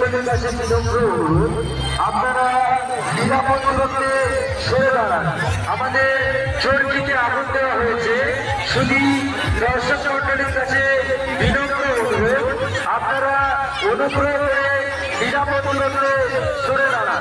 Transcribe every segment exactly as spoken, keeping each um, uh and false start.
মন্ডলীর কাছে বিনম্র অনুরোধ, আপনারা নিরাপদ দূরত্বে সরে দাঁড়ান। আমাদের চর্চিতে আগুন দেওয়া হয়েছে, শুধু দর্শক মন্ডলীর কাছে বিনম্র অনুরোধ, আপনারা অনুগ্রহ করে নিরাপদ দূরত্বে সরে দাঁড়ান।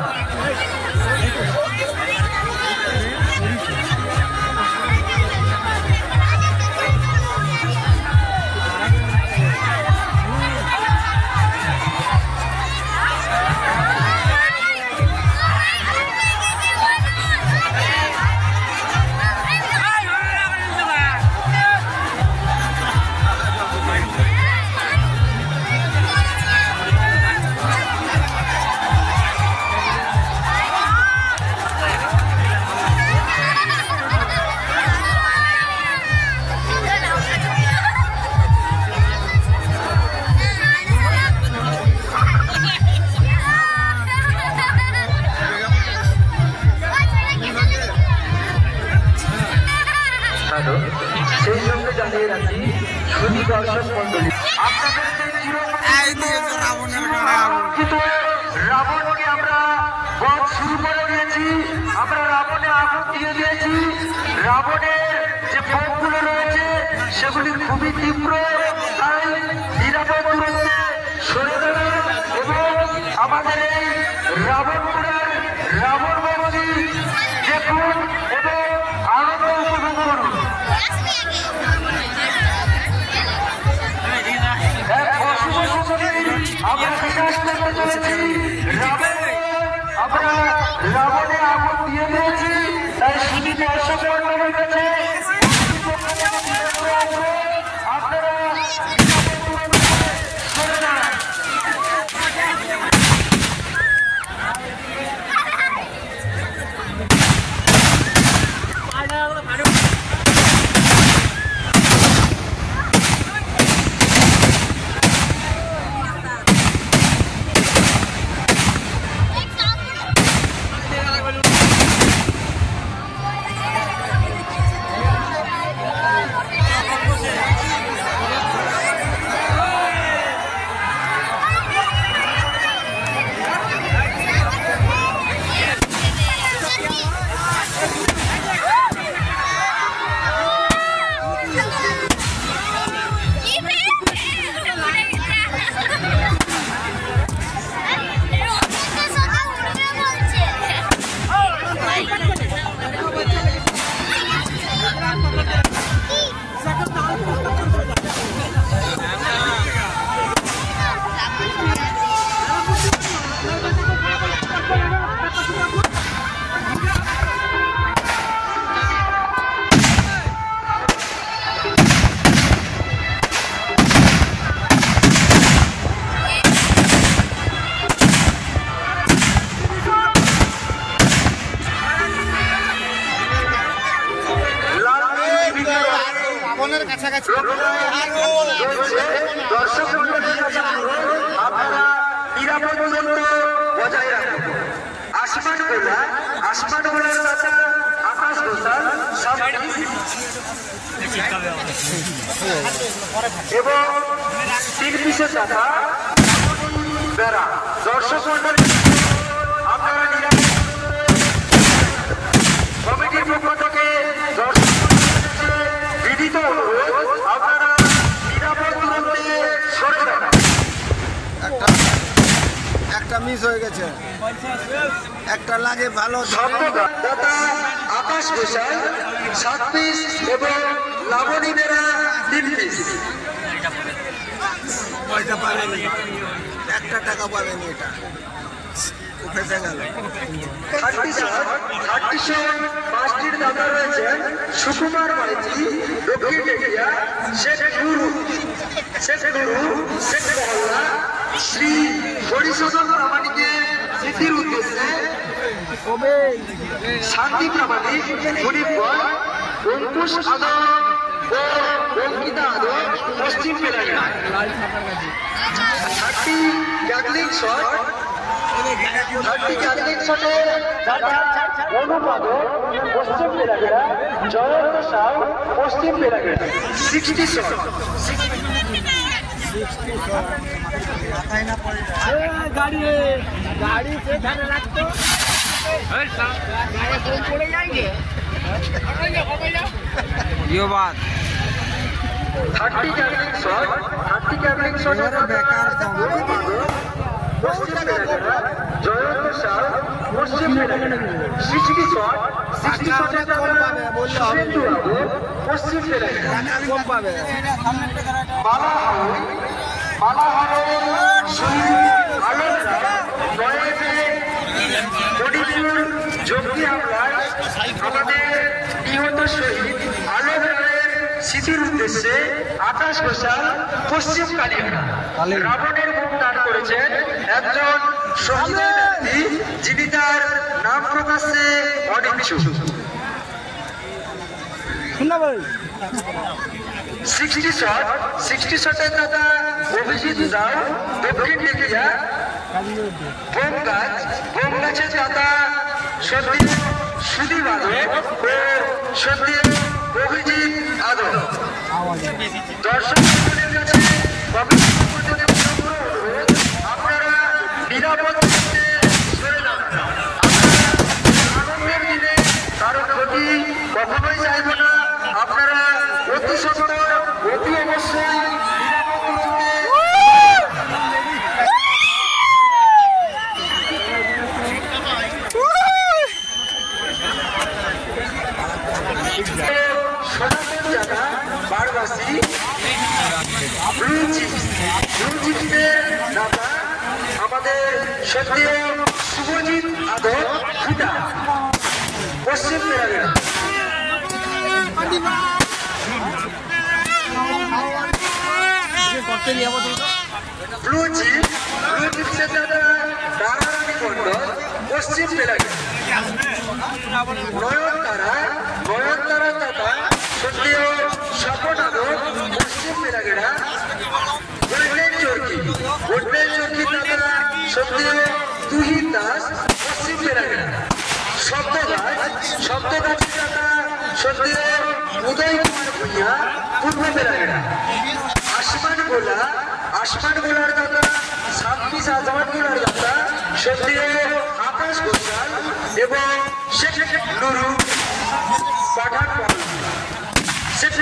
সেই সঙ্গে জানিয়ে রাখি শুধু দর্শক মন্ডলী, রাবণকে আমরা বধ শুরু করে দিয়েছি, আমরা রাবণে আগুন দিয়ে দিয়েছি। রাবণের যে পথগুলো রয়েছে সেগুলি খুবই তীব্র, তাই নিরাপদ দূরত্বে সরে দাঁড়ান এবং আমাদের এই রাবণপুরের রাবণ বন্দী দেখুন এবং আনন্দ উপভোগ করুন। আমরা বিকাশ করতে চলেছি, আমরা রাবণে আগুন দিয়ে দিয়েছি, তাই শুধু দর্শক মন্ডলীর কাছে আপনারা সরে যান। দর্শক মন্ডলীর কাছে আপনারা নিরাপদ দূরত্ব বজায় রাখুন। আসমান গোলা, আসমান গোলার দাতা আকাশ ঘোষাল এবং তিন পিসের দাতা বেড়া। দর্শক মন্ডলী আপনারা নিরাপদ কমিটির পক্ষ থেকে দর্শক বিনীত অনুরোধ, আপনারা নিরাপদ দূরত্বে সরে যান। একটা মিস হয়ে গেছে, একটা লাগে ভালো। দাতা আকাশ ঘোষাল সাত পিস এবং লাবণী বেড়া তিন পিস। পয়সা পাবেনি, একটা টাকা পাবেনি, এটা ফেসে গেল। পাঁচটির দাদা রয়েছেন সুকুমার মাইতি, দক্ষিণ এরিয়া, শেখ গুরু, শেখ গুরু, শেখ মহল্লা, শ্রী হরিশোধন প্রামাণিকের স্মৃতির উদ্দেশ্যে শান্তি প্রামাণিক, হরিপল, অঙ্কুশ আদম ও অঙ্কিতা আদম পশ্চিম বেলাঘাট। থার্টি ক্যাথলিক শট, থার্টি ক্যাথলিক শটে অনুপাদক পশ্চিম বেলাঘাট, জয়ন্ত সাউ পশ্চিম বেলাঘাট। সিক্সটি শট, সিক্সটি শট गाड़ी गाड़ी से ध्यान रखो पड़े जाएंगे ये बात থার্টি ক্যাবলিং শট থার্টি ক্যাবলিং শটের বেকার পশ্চিম মেলাগড়া জয়ন্ত শাহ পশ্চিম মেলাগড়া সিক্সটি শট সিক্সটি শটের সুরেন্দু বাবু পশ্চিম মেলাগড়া কম পাবে মালা হাওড়ি মালা হাওড়ি শহীদ আলম রায় নয়েবে মণিপুর জঙ্গি হামলায় আমাদের নিহত শহীদ আলম রায়ের স্মৃতির উদ্দেশ্যে আকাশ ঘোষাল পশ্চিম কালিয়াড়া রাবণের মুখ দান করেছেন একজন সহৃদয় ব্যক্তি যিনি তার নাম প্রকাশে অনিচ্ছুক। সিক্সটি শট সিক্সটি শটের দাদা অভিজিৎ রাও দক্ষিণ লেখিয়া বোম গাছ বোম গাছের দাদা সত্যি সুদীপ আদব ও সত্যি অভিজিৎ আদব দর্শক কাছে আপনারা নিরাপদ সরে যান। আনন্দের দিনে কারো ক্ষতি কখনোই চাইব না। আপনারা অতি সত্তর অতি অবশ্যই সনাতন জানা বারবাসী ব্লু চিপস ব্লু চিপসের দাদা আমাদের সত্যিও শুভজিৎ আদব ফুটা পশ্চিম মেলাগড়া ব্লু চিপ ব্লু চিপসের দাদা দারারানী মন্ডল পশ্চিম মেলাগড়া নয়নতারা নয়নতারা দাদা সত্যিও স্বপন আদব পশ্চিম মেলাগড়া গোল্ডেন চরকি গোল্ডেন চরকি দাদা সত্যিও তুহিন দাস পশ্চিম মেলাগড়া শব্দগাছ শব্দগাছের দাদা সত্যিও উদয় কুমার ভূঁইয়া পূর্ব মেলাগড়া আসমান গোলা আসমান গোলার দাদা ছাব্বিশ আসমান গোলার দাদা সত্যিও আকাশ ঘোষাল এবং শেখ নুরু পাঠান শেখ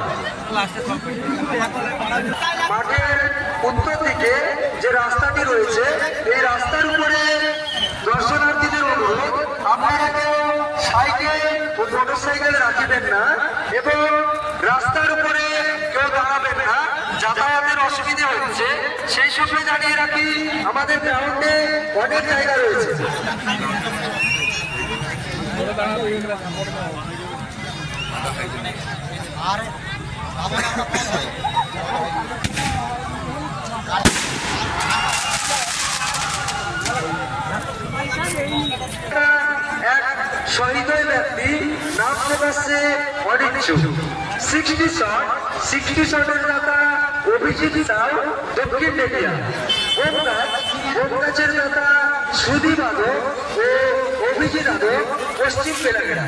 মাঠের উত্তর দিকে যে রাস্তাটি রয়েছে এই রাস্তার উপরে দর্শনার্থীদের অনুরোধ আপনারা কেউ সাইকেল ও মোটর সাইকেল রাখবেন না এবং রাস্তার উপরে কেউ দাঁড়াবেন না। যাতায়াতের অসুবিধা হচ্ছে সেই সময় জানিয়ে রাখি আমাদের গ্রাউন্ডে অনেক জায়গা রয়েছে। এক সহৃদয় ব্যক্তি নাম প্রকাশে অনিচ্ছুক সিক্সটি শট সিক্সটি শটের দাদা অভিজিৎ রাও দক্ষিণ লেখিয়া বোম গাছ বোম গাছের দাদা সুদীপ আদব ও অভিজিৎ আদব পশ্চিম মেলাগড়া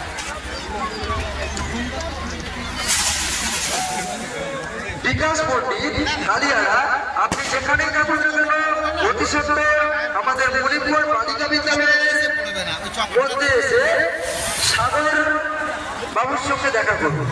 বিকাশ পণ্ডিত কালিয়াড়া আপনি যেখানেই যাবেন না কেন অতি সত্ত্বর আমাদের মণিপুর বালিকা বিদ্যালয়ের মধ্যে এসে সাগর বাবুর সঙ্গে দেখা করুন।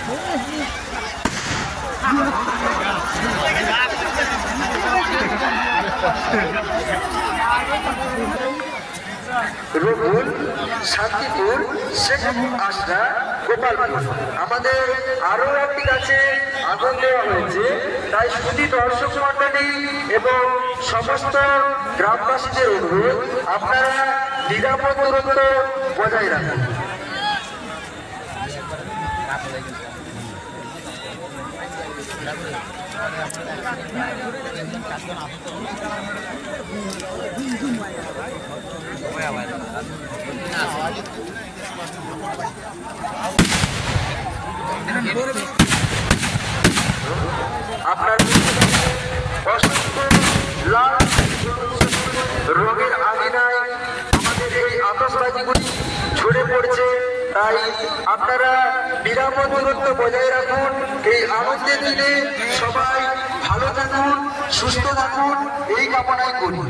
রঘুল শান্তিপুর শেখ আশরা গোপালপুর আমাদের আরো একটি কাছে আগুন দেওয়া হয়েছে তাই শুধু দর্শক মন্ডলী এবং সমস্ত গ্রামবাসীদের অনুরোধ আপনারা নিরাপদ দূরত্ব বজায় রাখুন। আপনার লাল রোগের আঙিনায় আমাদের এই আতশবাজিগুলি ছড়ে পড়ছে তাই আপনারা নিরাপদ দূরত্ব বজায় রাখুন। এই আনন্দের দিনে সবাই ভালো থাকুন, সুস্থ থাকুন, এই কামনাই করি।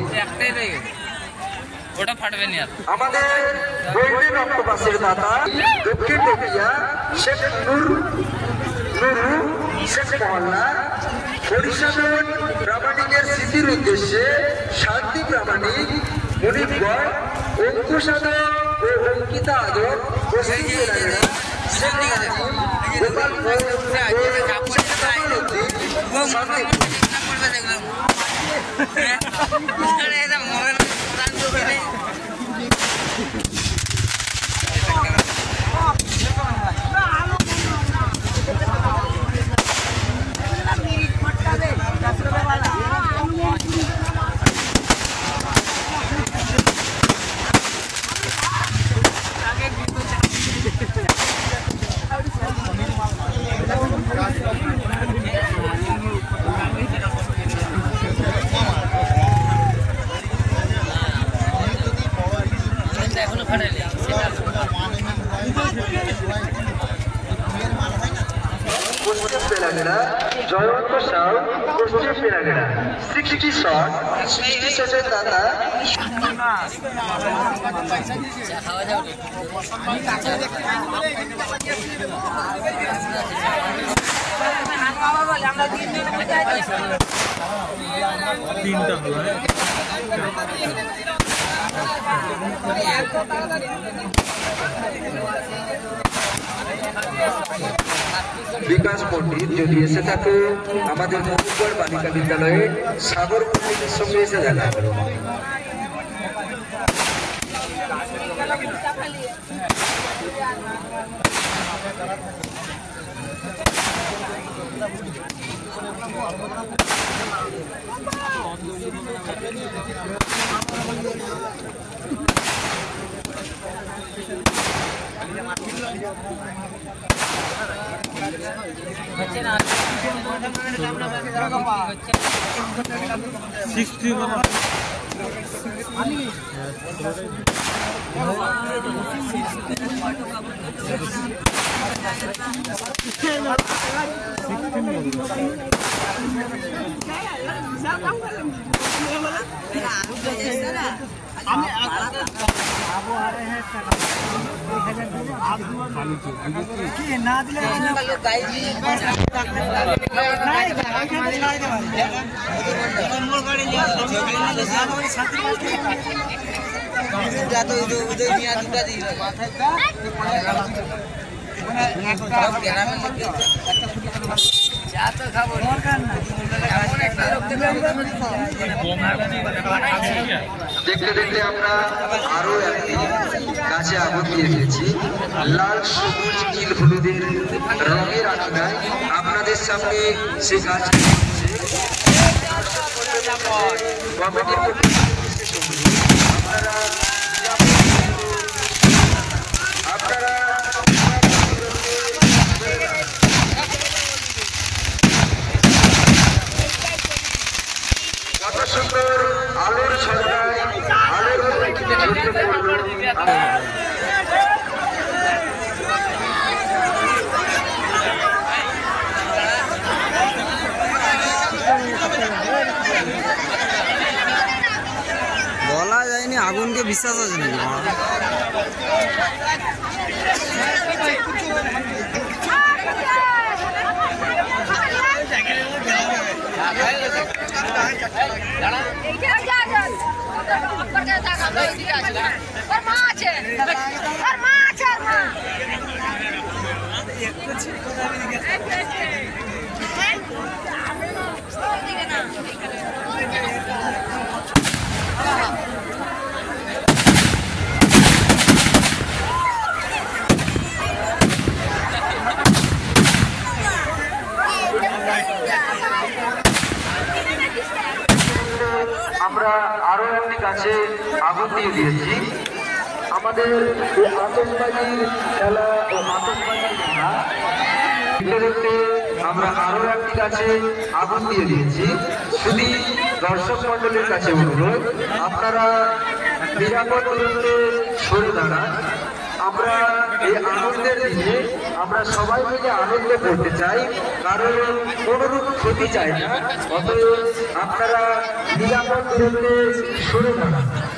ওটা ফাটবে না। আমাদের গোল্ডেন অক্টোপাসের দাতা দক্ষিণ টেকিয়া শেখ নূর নুরু শেখ মহল্লা পরিষদন প্রামাণিকের স্মৃতির উদ্দেশ্যে শান্তি প্রামাণিক মনিরগড় অঙ্কুশ আদম ও অঙ্কিতা আদম পশ্চিম জেলার শেখ নাজিম গোপালপুর পশ্চিম পেলাগেড়া জয়ন্ত সাউ পশ্চিম পেলাগেড়া সিক্সটি শট সিক্সটি শটের দাদা তিনটা হলো বিকাশ পণ্ডিত যদি এসে থাকে আমাদের মধুকর বালিকা বিদ্যালয়ে সাগর পণ্ডিতের সঙ্গে এসে দেখা করো। সিক্সটি না দিলে দেখতে দেখতে আমরা আরো একটি গাছে আগুন দিয়ে দিয়েছি। লাল সবুজ নীল হলুদের রঙের আগুনায় আপনাদের সামনে সে গাছ কমিটির আপনারা আপনারা কত সুন্দর আলোর ছড়ায় আলোর বলা যায়নি আগুনকে বিশ্বাস আছে নাকি আমরা আরো একটি গাছে আগুন দিয়ে দিয়েছি। আমাদের এই আতশবাজির খেলা ও আতশবাজির খেলা দেখতে দেখতে আমরা আরো একটি গাছে আগুন দিয়ে দিয়েছি। শুধু দর্শক মন্ডলীর কাছে অনুরোধ, আপনারা নিরাপদ দূরত্বে সরে দাঁড়ান। আমরা এই আনন্দের দিনে আমরা সবাই মিলে আনন্দ করতে চাই, কারণ কোনোরূপ ক্ষতি চাই না। অতএব আপনারা নিরাপদ দূরত্বে সরে যান।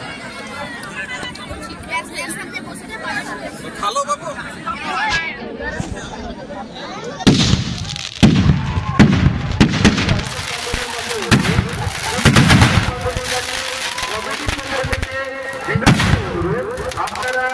ভালো বাবু আপনারা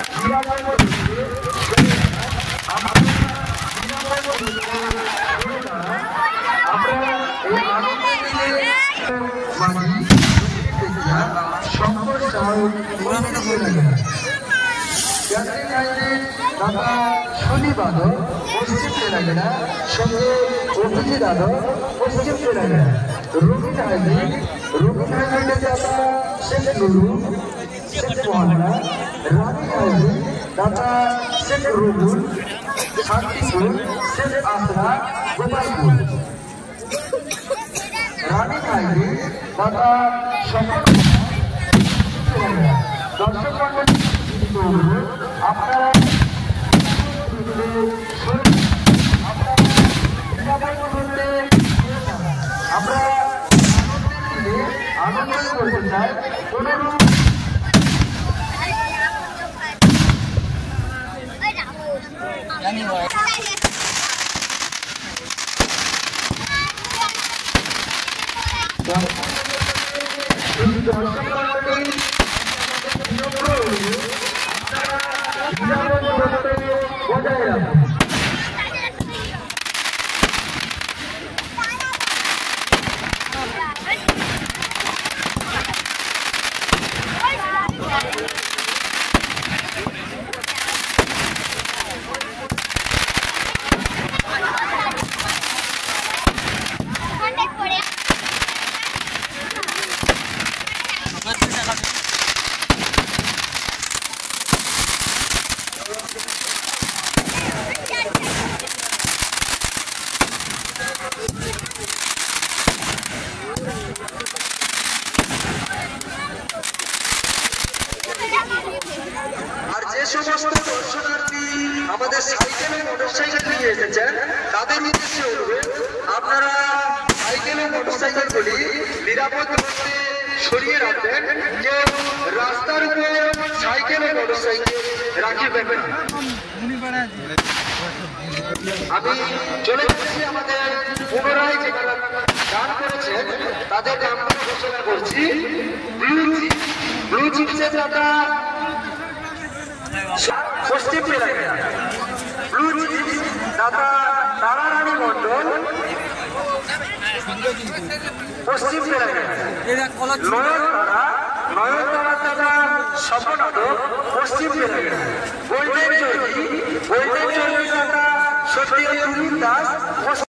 শনিবাদক পশ্চিম তেলেঙ্গানা সঙ্গে অভিজিদাদক পশ্চিম তেলেঙ্গানা রুবিন হাইব্রিড রুবিন হাইব্রিডের দাদা শেখ নুরু শেখ মোহাম্মদ রানি হাইব্রিড দাদা শেখ রুবুল শান্তিপুর শেখ আসরা গোপালপুর রানি হাইব্রিড দাদা সকল দর্শক মন্ডলী আপনারা আমরা আনন্দ করতে চাই কোনো বজায় রাখুন। আর যে সমস্ত দর্শনার্থী আমাদের সাইকেল ও মোটরসাইকেল নিয়ে এসেছেন তাদের উদ্দেশ্যে অনুরোধ, আপনারা সাইকেল ও মোটরসাইকেলগুলি নিরাপদ দূরত্বে সরিয়ে রাখবেন। কেউ রাস্তার উপর সাইকেল ও মোটরসাইকেল রাখিবেন না। আমি চলে যাচ্ছি আমাদের পুনরায় যারা গান করেছেন তাদের নামগুলো ঘোষণা করছি। ব্লু চিপসের দাদা পশ্চিম তেলেঙ্গানা, ব্লু চিপস দাদা তারারানী মন্ডল পশ্চিম তেলেঙ্গানা, নয়নতারা নয়নতারা দাদা স্বপ্নাদক পশ্চিম তেলেঙ্গানা, গোল্ডেন চৌধুরী গোল্ডেন চৌধুরী দাদা সত্যি দাস